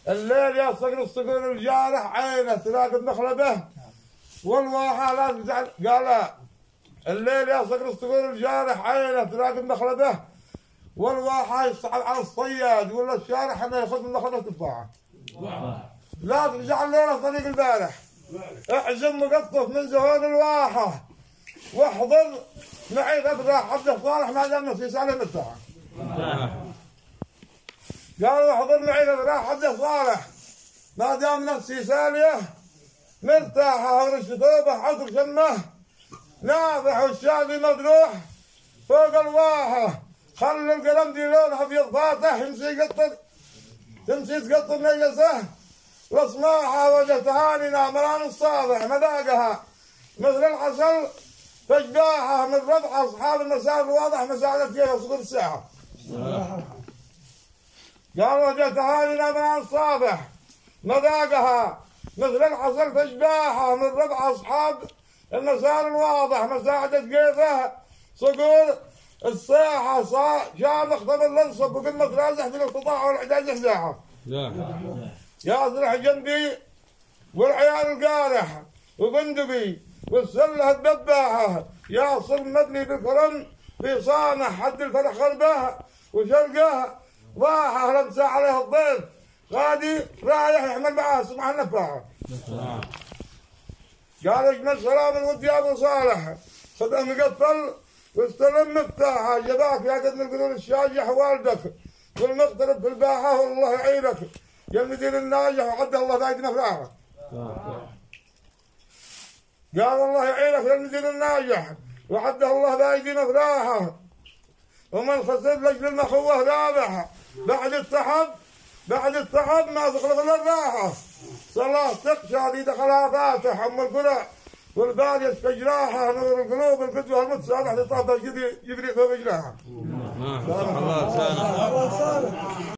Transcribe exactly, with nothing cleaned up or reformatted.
الليل يا صقر الصقور الجارح عينه تلاقي النخله به والواحة لا تزعل. قال الليل يا صقر الصقور الجارح عينه تلاقي النخله به والواحة يصعد على الصياد ولا الشارح انه ياخذ من النخله تفاحه. لا ترجع الليله طريق البارح احزم مقطف من زهور الواحه واحضر معي غدره عبد صالح ما دام نفسي سالم الساعه. قالوا احضر معي غدره عبد صالح ما دام نفسي ساليه مرتاحه اغرش ثوبه عطر شمه ناضح والشادي مدروح فوق الواحه خلي القلم دي لونها ابيض فاتح يمشي يقطر تمشي تقطر نجسه واصلاحها وجهتهاني نامران الصابح مذاقها مثل العسل فاشباحها من ربع اصحاب المسار الواضح مساعدة فيها صغر الساعه. قال وجهتهاني نامران الصابح مذاقها مثل العسل فاشباحها من ربع اصحاب المسار الواضح مساعدة كيفه صقور الساحه شامخ ثمن الانصب وقمه رازح في الاقتطاع والاعداد احداها. يا ضلع جنبي والعيال القارح وبندقي والسله الدباحه يا صل مبني بالكرم في صانع حد الفرح خرباه وشرقاه ضاحه لمسه عليه الضيف غادي رايح يحمل معاه سمع النفاحه. قال اجمل سلام الود يا ابو صالح خذ مقفل واستلم مفتاحه جباك يا قد القرون الشاجح والدك والمقترب في الباحه والله يعينك يا المدير الناجح وعد الله بايدنا فراحه. قال الله يعينك يا المدير الناجح وعد الله بايدنا فراحه ومن خسر لاجل المخوه رابحه بعد التعب بعد التعب ما تخلق الا الراحه صلاه تخشى هذه دخلها فاتح ام القرى والبال يشفى جراحه نور القلوب القدوه المتصالح لطاقه يجري يجري فوق جراحه.